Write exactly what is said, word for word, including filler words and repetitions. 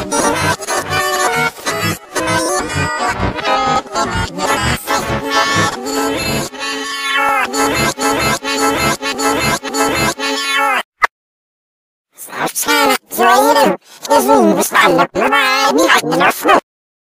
Sounds kind of dreidel. Is we must all look my eye. Me like the